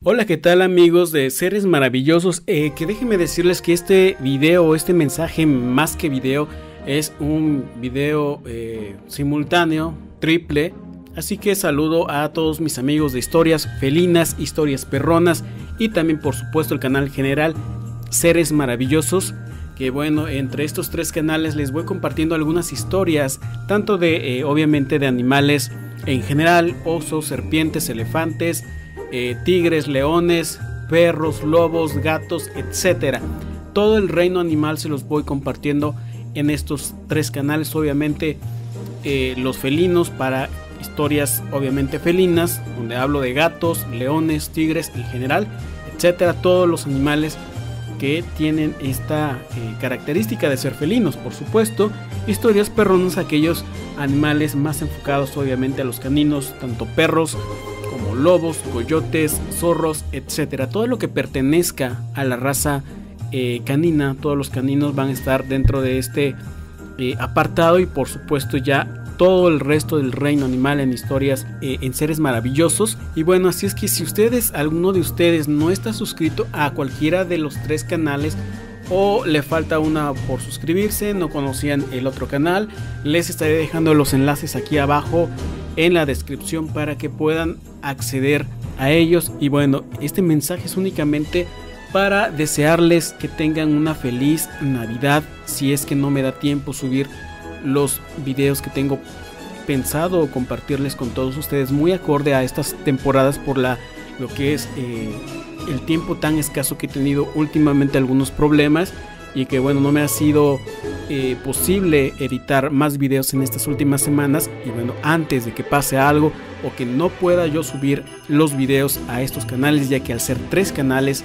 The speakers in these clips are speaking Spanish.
Hola, ¿qué tal amigos de Seres Maravillosos? Que déjenme decirles que este video, este mensaje más que video, es un video simultáneo, triple. Así que saludo a todos mis amigos de historias felinas, historias perronas y también por supuesto el canal general Seres Maravillosos. Que bueno, entre estos tres canales les voy compartiendo algunas historias, tanto de obviamente de animales en general, osos, serpientes, elefantes, tigres, leones, perros, lobos, gatos, etcétera. Todo el reino animal se los voy compartiendo en estos tres canales. Obviamente los felinos para historias obviamente felinas, donde hablo de gatos, leones, tigres en general, etcétera. Todos los animales que tienen esta característica de ser felinos, por supuesto. Historias perronas, aquellos animales más enfocados obviamente a los caninos, tanto perros como lobos, coyotes, zorros, etcétera. Todo lo que pertenezca a la raza canina, todos los caninos van a estar dentro de este apartado, y por supuesto ya todo el resto del reino animal en historias en Seres Maravillosos. Y bueno, así es que si alguno de ustedes no está suscrito a cualquiera de los tres canales, o le falta una por suscribirse, no conocían el otro canal, les estaré dejando los enlaces aquí abajo en la descripción para que puedan acceder a ellos. Y bueno, este mensaje es únicamente para desearles que tengan una feliz Navidad. Si es que no me da tiempo subir los videos que tengo pensado compartirles con todos ustedes, muy acorde a estas temporadas por lo que es el tiempo tan escaso que he tenido últimamente, algunos problemas, y que bueno, no me ha sido posible editar más videos en estas últimas semanas. Y bueno, antes de que pase algo o que no pueda yo subir los videos a estos canales, ya que al ser tres canales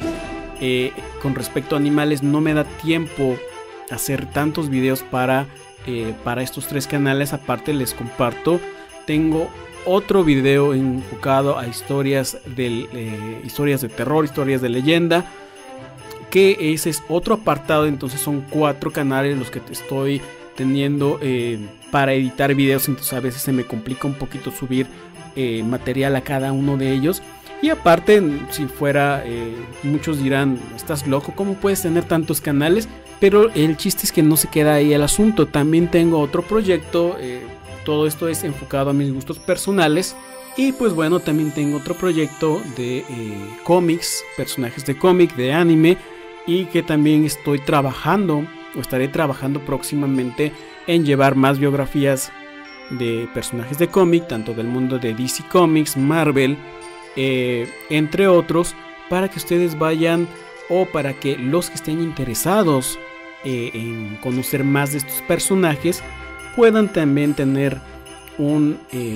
con respecto a animales no me da tiempo hacer tantos videos para estos tres canales. Aparte les comparto, tengo otro video enfocado a historias de terror, historias de leyenda, que ese es otro apartado. Entonces son 4 canales los que te estoy teniendo para editar videos, entonces a veces se me complica un poquito subir material a cada uno de ellos. Y aparte, si fuera, muchos dirán, estás loco, ¿cómo puedes tener tantos canales? Pero el chiste es que no se queda ahí el asunto. También tengo otro proyecto, todo esto es enfocado a mis gustos personales. Y pues bueno, también tengo otro proyecto de cómics, personajes de cómic, de anime, y que también estoy trabajando o estaré trabajando próximamente en llevar más biografías de personajes de cómic, tanto del mundo de DC Comics, Marvel, entre otros, para que ustedes vayan, o para que los que estén interesados en conocer más de estos personajes puedan también tener un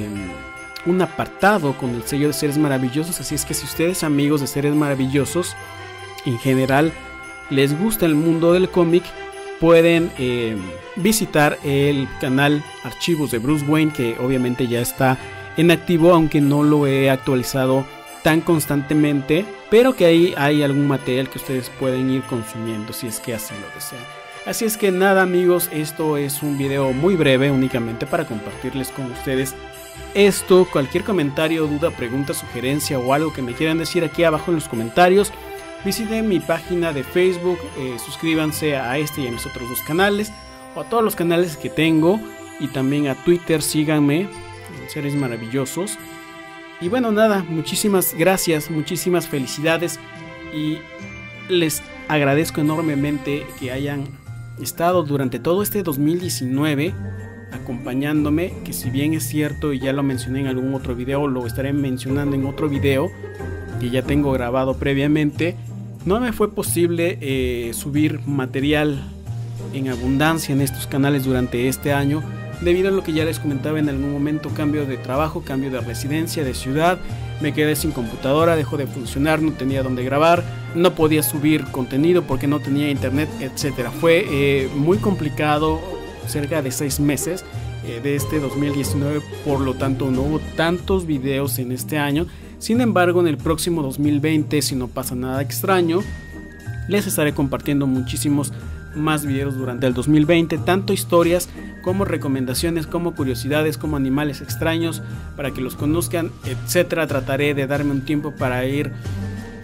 apartado con el sello de Seres Maravillosos. Así es que si ustedes, amigos de Seres Maravillosos, en general les gusta el mundo del cómic, pueden visitar el canal Archivos de Bruce Wayne, que obviamente ya está en activo, aunque no lo he actualizado tan constantemente, pero que ahí hay algún material que ustedes pueden ir consumiendo si es que así lo desean. Así es que nada, amigos, esto es un video muy breve, únicamente para compartirles con ustedes esto. Cualquier comentario, duda, pregunta, sugerencia o algo que me quieran decir, aquí abajo en los comentarios. Visiten mi página de Facebook, suscríbanse a este y a mis otros 2 canales, o a todos los canales que tengo, y también a Twitter, síganme, Seres Maravillosos. Y bueno, nada, muchísimas gracias, muchísimas felicidades, y les agradezco enormemente que hayan estado durante todo este 2019 acompañándome, que si bien es cierto y ya lo mencioné en algún otro video, lo estaré mencionando en otro video que ya tengo grabado previamente, no me fue posible subir material en abundancia en estos canales durante este año, debido a lo que ya les comentaba en algún momento: cambio de trabajo, cambio de residencia, de ciudad, me quedé sin computadora, dejó de funcionar, no tenía dónde grabar, no podía subir contenido porque no tenía internet, etcétera. Fue muy complicado, cerca de 6 meses de este 2019, por lo tanto no hubo tantos videos en este año. Sin embargo, en el próximo 2020, si no pasa nada extraño, les estaré compartiendo muchísimos más videos durante el 2020, tanto historias como recomendaciones, como curiosidades, como animales extraños para que los conozcan, etcétera. Trataré de darme un tiempo para ir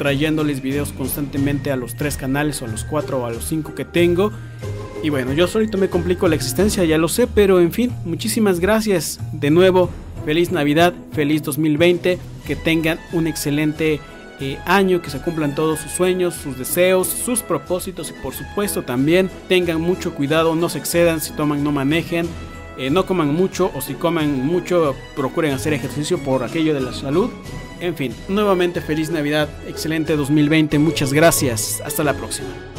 trayéndoles videos constantemente a los 3 canales o a los 4 o a los 5 que tengo. Y bueno, yo solito me complico la existencia, ya lo sé, pero en fin, muchísimas gracias de nuevo. Feliz Navidad, feliz 2020, que tengan un excelente año, que se cumplan todos sus sueños, sus deseos, sus propósitos y por supuesto también tengan mucho cuidado, no se excedan, si toman no manejen, no coman mucho o si coman mucho procuren hacer ejercicio por aquello de la salud. En fin, nuevamente feliz Navidad, excelente 2020, muchas gracias, hasta la próxima.